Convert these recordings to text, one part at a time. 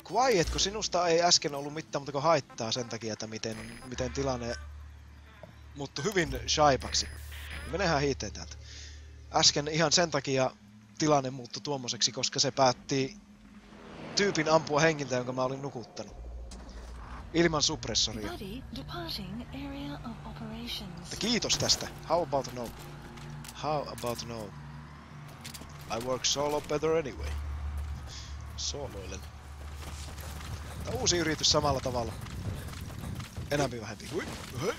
Quiet, kun sinusta ei äsken ollut mitään muuta kuin haittaa sen takia, että miten tilanne muuttui hyvin shaipaksi. Menehän hiiteen täältä. Äsken ihan sen takia tilanne muuttui tuommoiseksi, koska se päätti tyypin ampua hengiltä, jonka mä olin nukuttanut. Ilman suppressoria. Mutta kiitos tästä. How about no? How about no? I work solo better anyway. Soloilen. Tää uusi yritys samalla tavalla. Enämpi vähempi. Hui. Hui.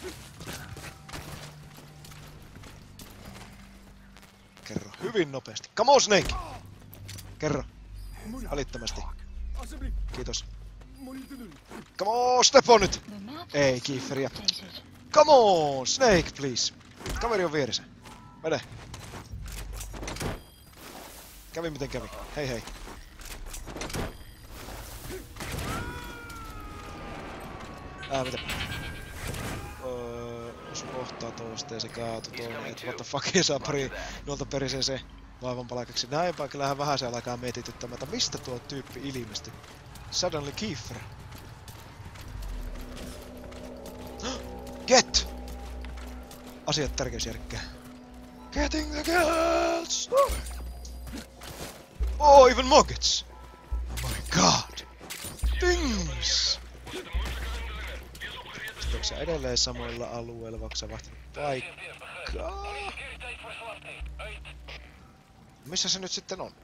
Kerro hyvin nopeasti. Come on, Snake! Kerro. Välittömästi. Kiitos. Come on, step on nyt! Ei, Kieferia. Come on, Snake, please. Kaveri on vieressä. Mene. Kävi miten kävi. Hei hei. Mitä? Osu kohtaa toista ja se kaatu toinen. Et what the fuck, ei saa pari nuolta perisee se vaivanpalakaksi. Näinpä kyllähän vähän se alkaa mietityttämätä. Mistä tuo tyyppi ilmestyi? Suddenly Kiefer. Get! Asiat tärkeysjärkkää. Getting the kills! Oh, even more gets! Oh my god! Dings! Onko sä edelleen samoilla alueilla, vaikka sä vaihtanut paikkaa? Missä se nyt sitten on?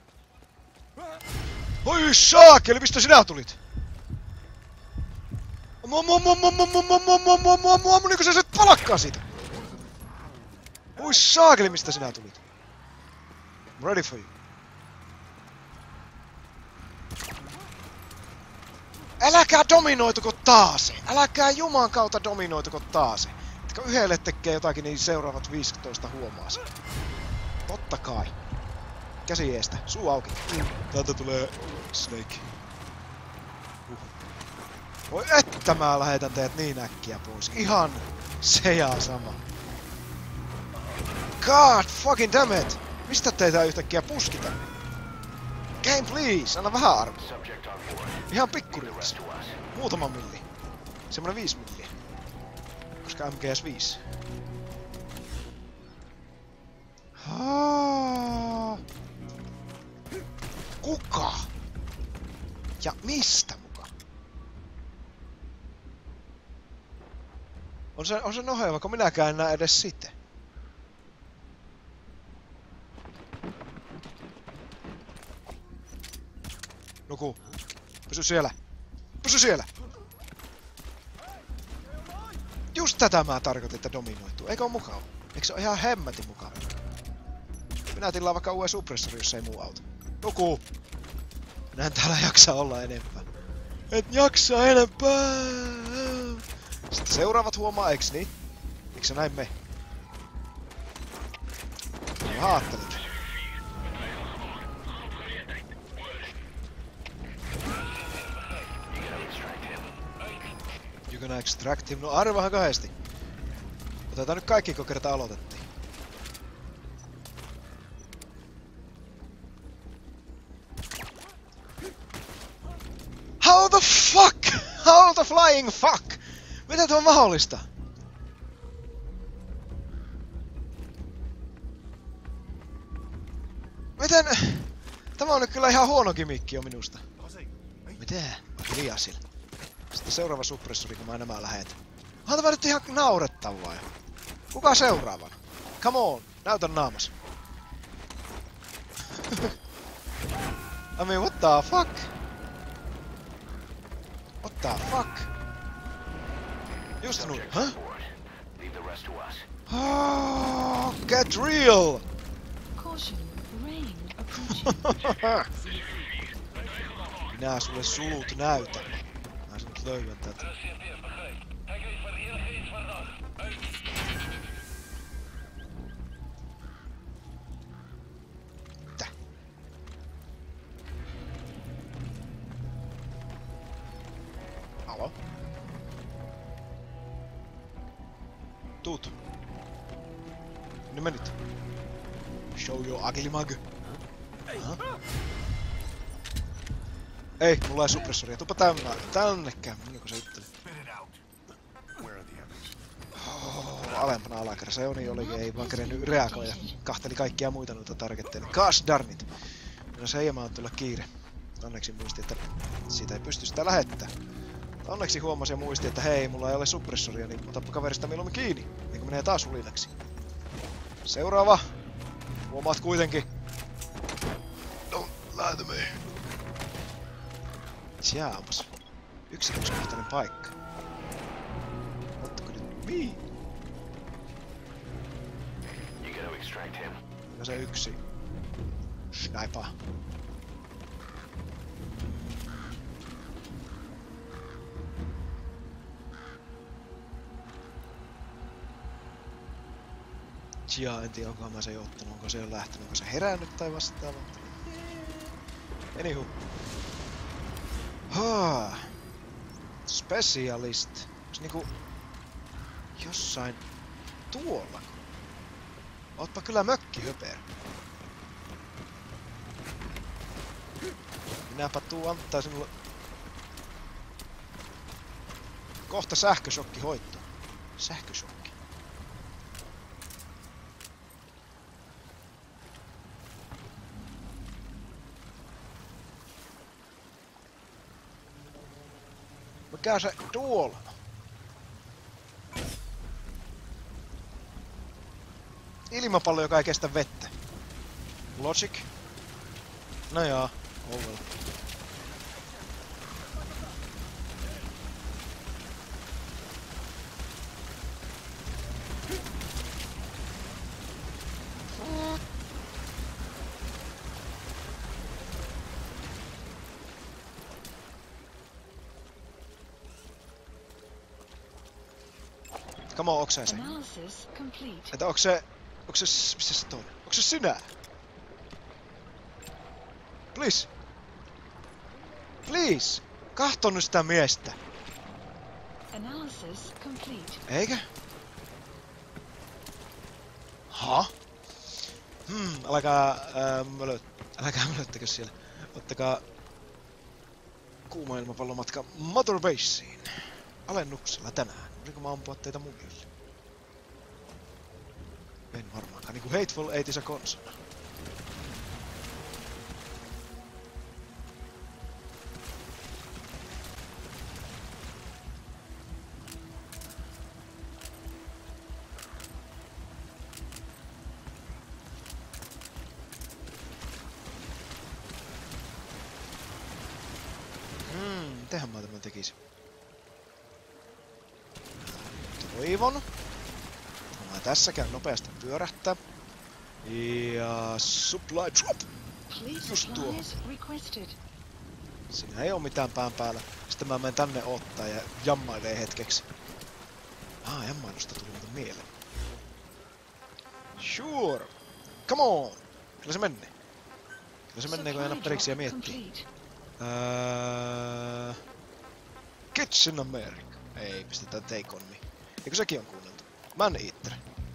Oi saakeli, mistä sinä tulit? Niinku sä syöt palakkaa siitä! Oi saakeli, mistä sinä tulit? I'm ready for you. Äläkää dominoituko taas! Äläkää juman kautta dominoituko taas! Etkö yhdelle tekee jotakin, niin seuraavat 15 huomaa sen. Totta kai. Käsi eestä, suu auki. Täältä tulee Snake. Voi että mä lähetän teet niin äkkiä pois. Ihan se ja sama. God fucking damn it! Mistä teitä yhtäkkiä puskita? Game please, anna vähän arvoa. Ihan pikkurillis. Muutama milli. Semmonen 5 milliä. Koska MGS 5. Kuka? Ja mistä muka? On se noheva, kun minäkään en näe edes sitä. Nuku. Pysy siellä. Pysy siellä! Just tätä mä tarkoitin, että dominoituu. Eikö oo mukava? Eikö se oo ihan hemmetin mukava? Minä tilaan vaikka uuden suppressori, jos ei muu auta. Nuku! Minä en täällä jaksa olla enempää. Et jaksa enempää! Sitten seuraavat huomaa, eiks niin? Eikö se näin me? Mä ajattelin. You gonna extract him? No arvahan kahdesti. Otetaan nyt kaikki, kun kerta aloitettiin. How the fuck? How the flying fuck? Miten tuo on mahdollista? Miten? Tämä on nyt kyllä ihan huono gimmickki jo minusta. Mitä? Hiljaa sillä. Sitten seuraava suppressori, kun mä nämä lähetän. Onhan tämä nyt ihan naurettavaa jo. Kuka seuraavana? Come on, näytä naamas. I mean, what the fuck? What the fuck? Just nu, huh? Oh, get real! Minä sulle sulut näytän. Mä sinut löydän tätä. Mitä? Alo? Tuut. Minne menit? Show your ugly mug. Huh? Ei, mulla ei suppressoria. Tupa tännekään, minkä se ytteli. Alempana alakerrassa. Joni olikin, ei vaan kerennyt reagoida. Kahteli kaikkia muita noita targetteja. Gosh darnit! No se ei on tulla kiire. Onneksi muisti, että siitä ei pysty sitä lähettää. Onneksi huomasi ja muisti, että hei, mulla ei ole suppressoria, niin otapa kaverista mieluummin kiinni. Niin kun menee taas hulinaksi. Seuraava. Huomaat kuitenkin. Don't lie to me. Jaapas. Yksityiskohtainen paikka. Ottako nyt mii? Ja se yksi. Sniper. Jaa, en tiedä onkohan mä se jo ottanut, onko se jo lähtenyt, onko se herännyt tai vastaava. Anywho. Specialist. Onks niinku jossain tuolla? Ootpa kyllä mökkihöper. Minäpä tuu antaa sinulle kohta sähköshokki hoitto. Sähköshokki. Mikä se tuolla? Ilmapallo, joka ei kestä vettä. Logic. No joo, oh well. Come on, oksa se. Että onks se... missä se on? Onks se sinä? Please! Please! Kahto nyt sitä miestä! Eikä? Ha? Älkää mölöttäkö siellä. Ottakaa kuuma ilmapallomatka Motor Baseen. Alennuksella tänään. Voinko mä ampua teitä mullille? En varmaankaan. Niinku Hateful Eightissä konsona. Mitähän mä tämän tekisin? Toivon. Mä tässä käyn nopeasti pyörähtää. Ja supply drop. Just tuo. Siinä ei oo mitään pään päällä. Sitten mä menen tänne ottaa ja jammailee hetkeksi. Jammailusta tuli muuten mieleen. Sure. Come on. Kyllä se menee. Kyllä se menee kun ei aina periksi ja miettii. Kitchen America. Ei, pistetään Take On Me. Eikö sekin on kuunneltu? Man Eater.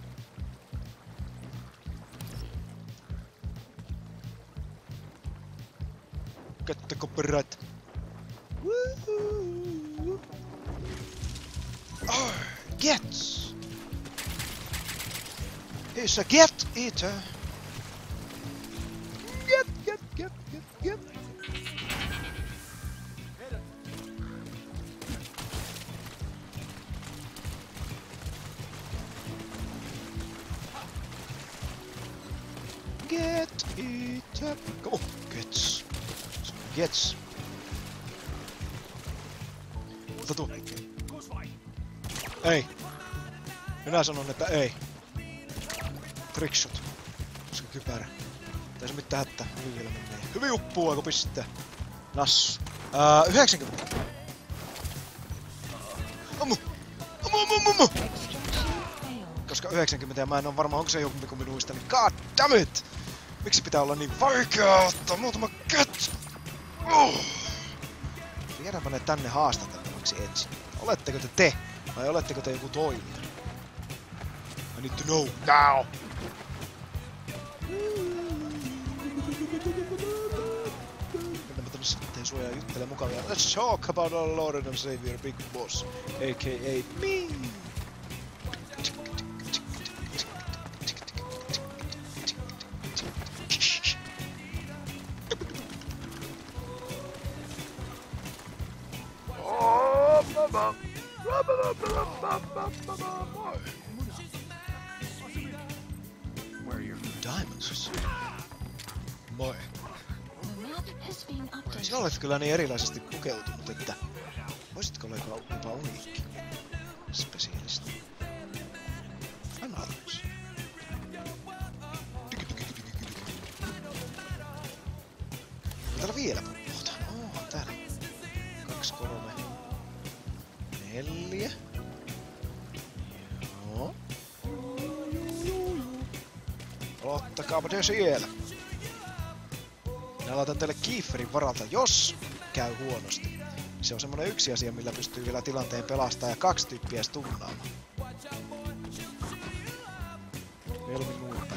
Get the copyright. Oh, gets. He's a get eater. Get. Get it up. Come on, gets. Gets. Ota tuu. Ei. Minä sanon, että ei. Trickshot. Koska kypärä. Ei se mitään hätää. Hyvin vielä menee. Hyvin uppuu, aiko pistää. Nassu. 90. Ammu. Koska 90 ja mä en oo varma, onko se joku kuin minuista, niin god damn it! Miksi pitää olla niin vaikeaa ottaa muutama cat? Viedäänpä ne tänne haastateltavaksi ensin. Oletteko te? Vai oletteko te joku toimija? I need to know now! Mennäänpä tänne sitten sua ja juttele mukavia. Let's talk about our Lord and Savior, Big Boss, a.k.a. me! Diamonds. Moi. Sinä olet kyllä niin erilaisesti pukeutunut, että voisitko olla jopa uniikki spesialisti? Anna arvoisi. Täällä vielä puhutaan. Täällä. 2, 3, 4. Joo. Ottakaapa te siellä. Minä laitan teille Kieferin varalta, jos käy huonosti. Se on semmonen yksi asia, millä pystyy vielä tilanteen pelastamaan ja 2 tyyppiä stunnaamaan. Mieluummin nuupa.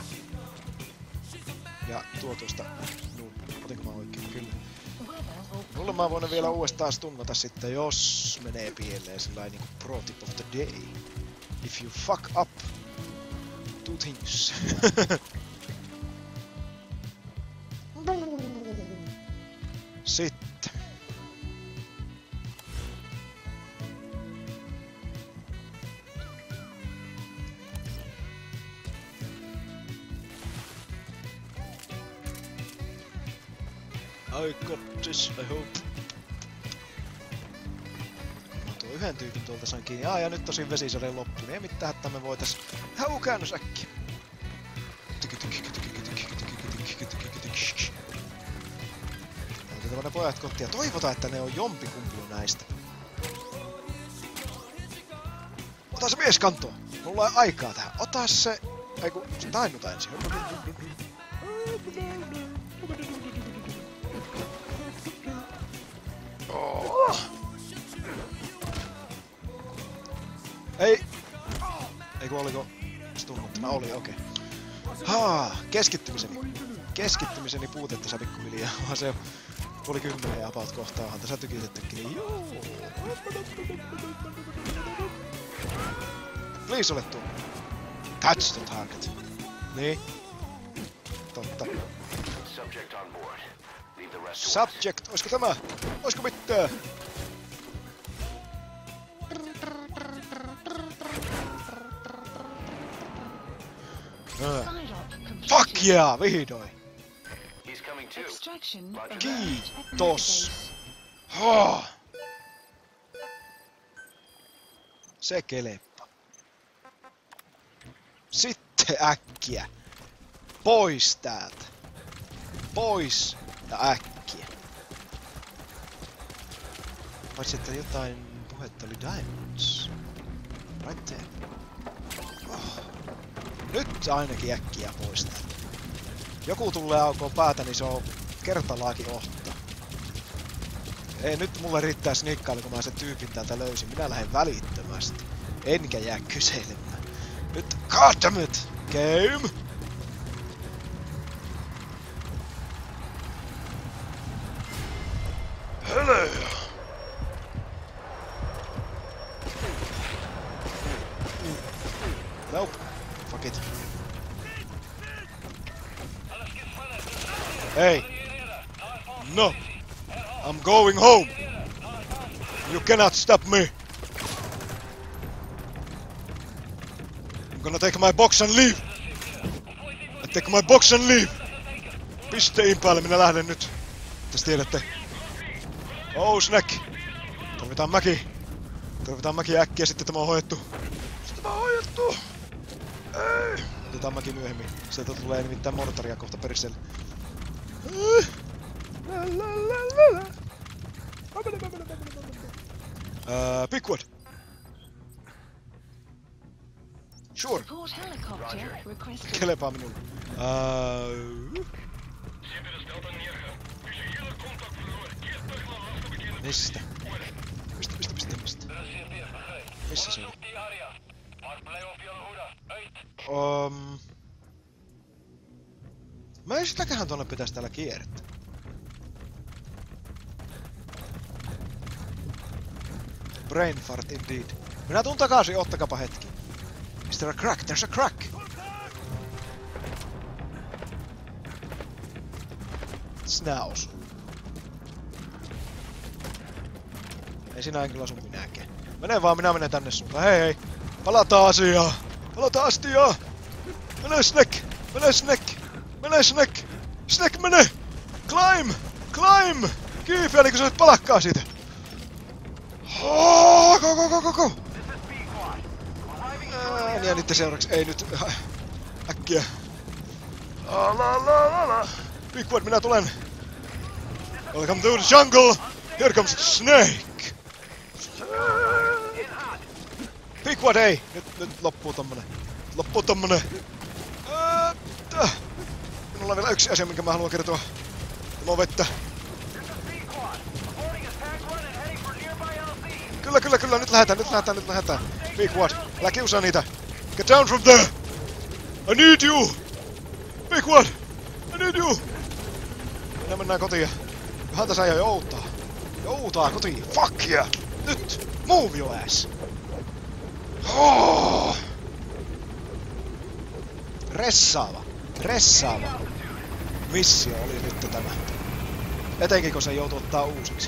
Ja tuo tuosta otinko mä oikein? Kyllä. Mulla mä voin vielä uudestaan stunnata sitten, jos menee pieleen sellainen niinku pro tip of the day. If you fuck up 2 things. Sitten. I got this, I hope. Mä tuon yhden tyypin tuolta sain kiinni. Ja nyt tosin vesisade loppu, niin ei mitään, että me voitais... Käännös äkkiä! Otetaan ne pojat kotiin ja toivotaan, että ne on jompikumpi näistä. Ota se mies kantoon! Mulla ei aikaa tähän. Ota se... Eiku, se tainnuta ensin. Oh. Ei! Eiku oliko stunnuttuna? Oli, okei. Keskittymiseni puutetta sä pikkuhiljaa, vaan se oli 10 ja about kohtaahan tässä tykitettekin, niin joo. Please ole tuu. Touch the target. Niin. Totta. Subject, oisko tämä? Oisko mitään? Fuck yeah, vihdoin! Kiitos! Se keleppa. Sitten äkkiä. Pois täältä. Pois ja äkkiä. Paitsi että jotain puhetta oli Diamonds. Right there. Nyt ainakin äkkiä pois täältä. Joku tulee aukoon päätä, niin se on kertalaakin ohtaa. Ei, nyt mulle riittää snikkailu, kun mä sen tyypin täältä löysin. Minä lähden välittömästi. Enkä jää kyselemään. Nyt goddammit! Game! Hello! Nope. Fuck it. Hey! No! I'm going home! You cannot stop me! I'm gonna take my box and leave! I take my box and leave! Pisteen päälle minä lähden nyt. Tästä tiedätte. Oh snack! Tarvitaan mäki! Tarvitaan mäki äkkiä, sitten tämä on hoidettu. Sitten tämä on hoidettu! Ei! Otetaan mäki myöhemmin. Sieltä tulee nimittäin mortaria kohta periselle. Pickwood! Sure! Kelepaa minulle. Mistä? Missä se oli? Mä ei sitäköhän tuonne pitäis täällä kiertää. Brain fart indeed. Minä tuun takaisin, ottakapa hetki. Is there a crack? There's a crack! Nää osu. Ei sinä kyllä osu minäkään. Mene vaan, minä menen tänne suuntaan. Hei hei! Palataan asiaan! Palataan astiaan! Mene Snack! Mene Snack! Mene Snack! Snack mene! Climb! Climb! Kiifiä niin kun sä nyt palakkaa siitä! Go! Ja niitten seuraavaksi ei nyt... Äkkiä! Bigwood, minä tulen! Welcome to the jungle! Here comes Snake! Bigwood, ei! Nyt loppuu tommonen. Loppuu tommonen. Minulla on vielä yksi asia, minkä mä haluan kertoa. Tämä on vettä. Kyllä, nyt lähdetään. Bigwood, älä kiusaa niitä. Get down from there! I need you! Bigwood! I need you! Minä mennään kotiin. Vähän tässä ei joutaa. Joutaa kotiin. Fuck yeah! Nyt! Move your ass! Oh! Ressaava missio oli nyt tämä. Etenkin kun se joutuu ottaa uusiksi.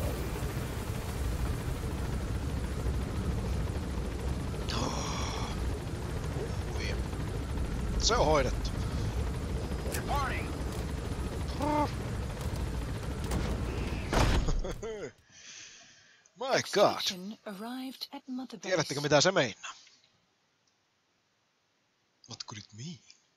Se on hoidettu. My god. Tiedättekö mitä se meinaa? What could it mean?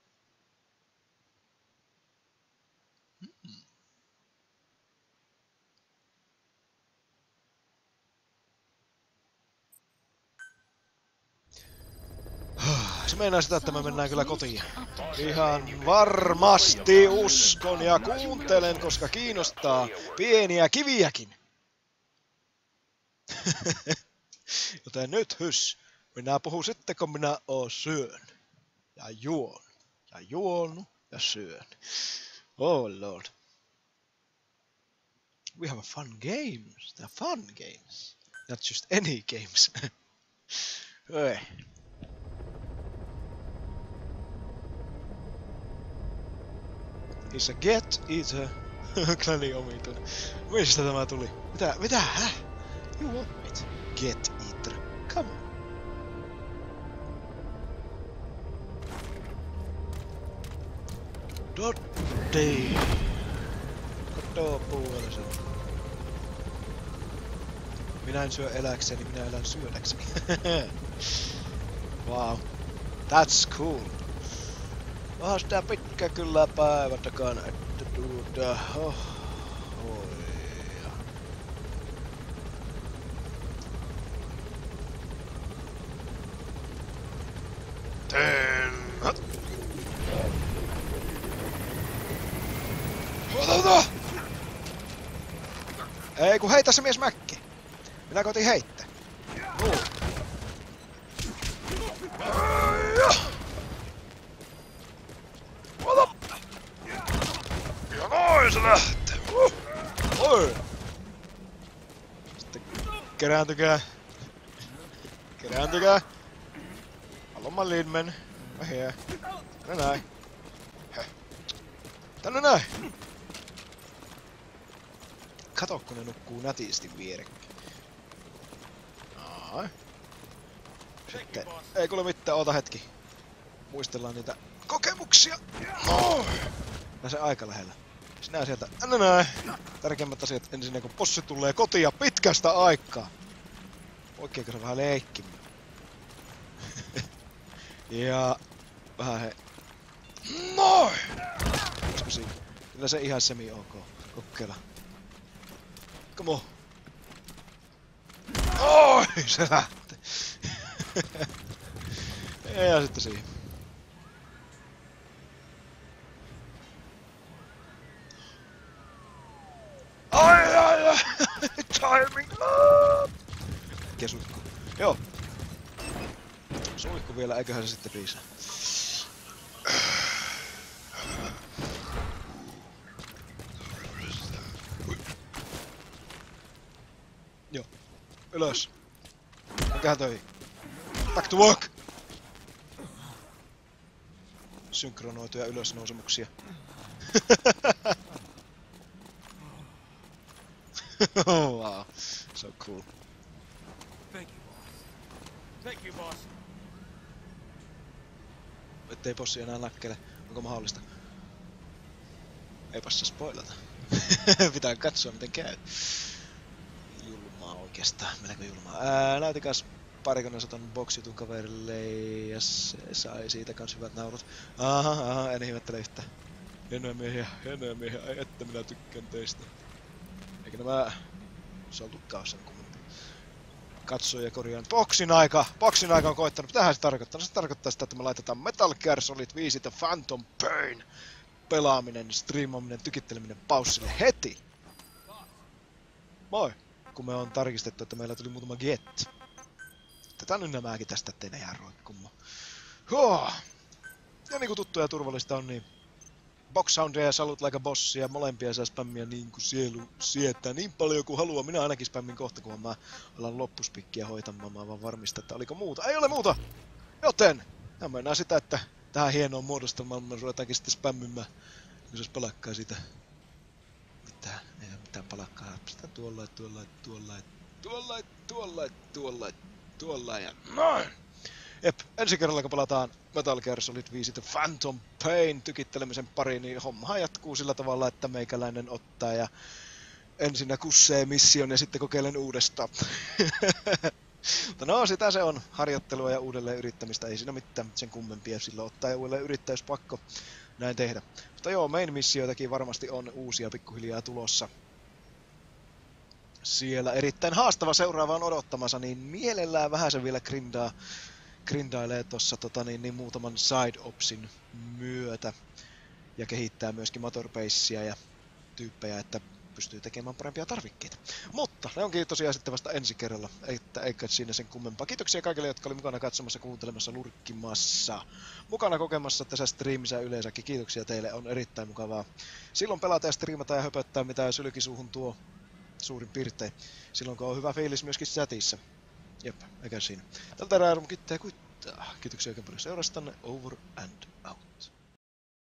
Se meinaa sitä, että me mennään kyllä kotiin. Ihan varmasti uskon ja kuuntelen, koska kiinnostaa pieniä kiviäkin. Joten nyt hys. Minä puhun sitten, kun minä oon syön. Ja juon. Ja juonut ja syön. Oh lord. We have a fun games. They're fun games. Not just any games. Oi. He's a get eater. Kläni omituinen. Mistä tämä tuli? Mitä? Häh? You want it? Get eater. Come on. Dotti. Kattoo puolella. Minä en syö eläkseni, minä elän syödäkseni. Wow. That's cool. Onhan sitä pitkä kyllä päivä takana, että Ei kun heitä se mies mäkki. Minä koitin heittää. Ja noin se lähtee. Oi. Sitten kerääntykää. Hallå man Lindman. Mä here. Tänne näin. Tänne näin. Kato kun ne nukkuu nätisti vierekkäin. Ai. Sitten ei kuule mitään, oota hetki. Muistellaan niitä kokemuksia. Noin. Ja se aika lähellä. Sinä sieltä, näin. Tärkeimmät asiat ensin kun possi tulee kotia pitkästä aikaa. Oikeinko se vähän leikkimään? Ja vähän he... Noin! Olisiko siinä? Kyllä se ihan semi-ok. Kokeilla. Come on. Oi! Se lähti. Ja sitten siihen. Ai! Timing! Kesuikku. Joo. Suihku vielä, eiköhän se sitten piisaa. Joo. Ylös. Enkähän toi. Back to work! Synkronoituja ylösnousemuksia. Wow, so cool. Thank you, boss. Thank you, boss. Ettei bossi enää näkkele. Onko mahdollista? Eipäs se spoilata. Pitää katsoa miten käy. Julmaa oikeastaan. Melko julmaa. Näytikäs parikon osaton boksitun kaverille ja se sai siitä kans hyvät naurut. Aha, en ihmettele yhtä. Hienoja miehiä, ai että minä tykkään teistä. Eikä nämä... Se on tukkaassa kummempia. Katsoja korjaan. Boksin aika on koittanut. Mitähän se tarkoittaa? Se tarkoittaa sitä, että me laitetaan Metal Gear Solid 5 The Phantom Pain pelaaminen, striimaaminen, tykitteleminen paussille heti. Moi! Kun me on tarkistettu, että meillä tuli muutama get. Tätä nyt nämäkin tästä, ettei ne jää roikkumaan. Ja niinku tuttua ja turvallista on, niin Boxhoundia ja Salute Like a Bossia molempia saa spämmiä niin kuin sielu sietää niin paljon kuin haluaa. Minä ainakin spämmin kohta, kun mä alan loppuspikkiä hoitamaan. Mä vaan varmistan, että oliko muuta. Ei ole muuta! Joten, mä mennään sitä, että tähän hienoon muodostelmaan me ruvetaankin sitten spämmimään. Kun se palakkaa siitä. Ei ole mitään palakkaa. Sitä tuolla ja noin! Jep, ensi kerralla kun palataan Metal Gear Solid 5 The Phantom Pain tykittelemisen pariin, niin homma jatkuu sillä tavalla, että meikäläinen ottaa ja ensinnä kussee mission ja sitten kokeilen uudestaan. Mutta no, sitä se on. Harjoittelua ja uudelleen yrittämistä. Ei siinä mitään sen kummempia. Silloin ottaa ja uudelleen yrittäjys pakko näin tehdä. Mutta joo, main missioitakin varmasti on uusia pikkuhiljaa tulossa. Siellä erittäin haastava seuraava on odottamassa, niin mielellään vähän se vielä grindailee tossa muutaman side opsin myötä. Ja kehittää myöskin motorbasea ja tyyppejä, että pystyy tekemään parempia tarvikkeita. Mutta ne onkin tosiaan sitten vasta ensi kerralla, että eikä siinä sen kummempaa. Kiitoksia kaikille, jotka oli mukana katsomassa, kuuntelemassa, lurkkimassa, mukana kokemassa tässä striimissä yleensäkin. Kiitoksia teille, on erittäin mukavaa. Silloin pelata ja striimata ja höpöttää, mitä sylkisuuhun tuo suurin piirtein. Silloin kun on hyvä fiilis myöskin chatissa. Jep, eikä siinä. Tältä erää kiittää kuittaa. Kiitoksia oikein paljon seurastanne. Over and out.